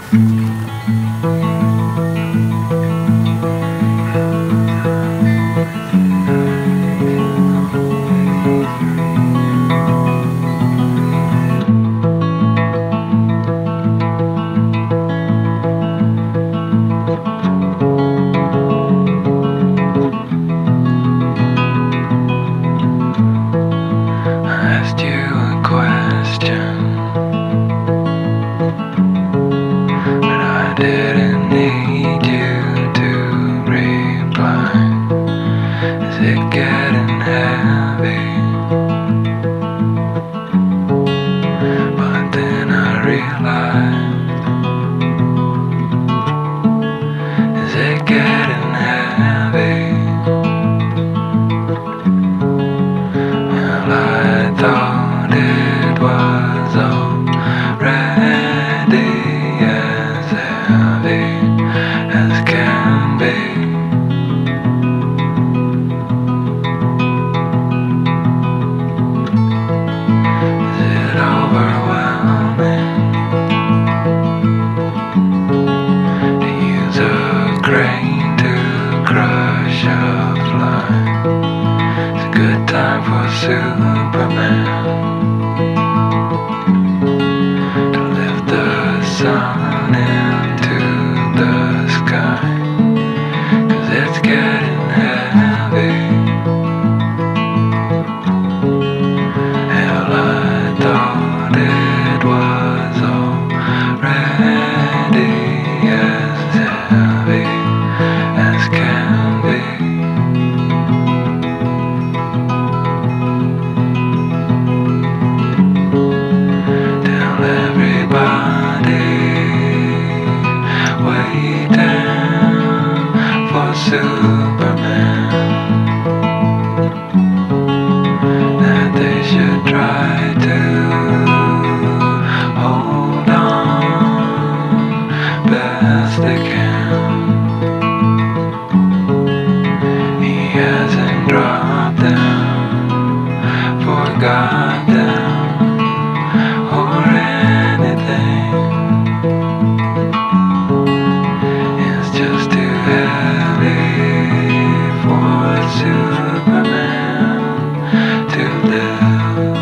Didn't need you to reply. Is it getting heavy? But then I realized, is it getting heavy? Well, I thought it was already as heavy as can be. Is it overwhelming to use a crane to crush a fly? It's a good time for Superman to lift the sun into the sky, 'cause it's getting heavy. Hell, I thought it was already as heavy as can be. Tell everybody waiting for Superman that they should try to hold on best they can. He hasn't dropped them, forgot them, or anything. It's just too heavy for Superman to lift.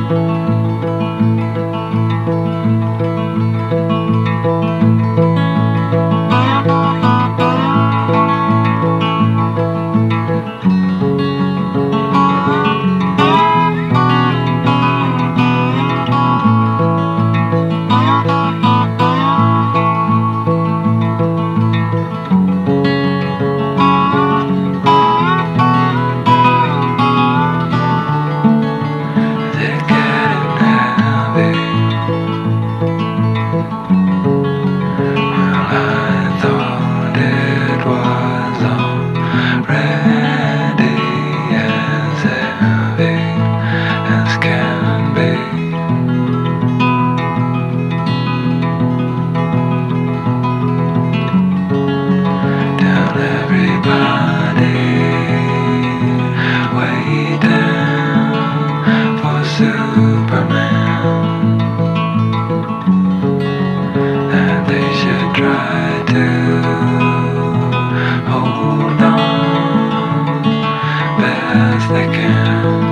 They're getting heavy. Well, I thought it was already as heavy as can be. Tell everybody waiting for Superman that they should try to hold on best they can.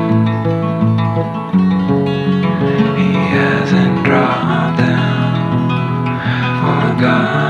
He hasn't dropped them, forgot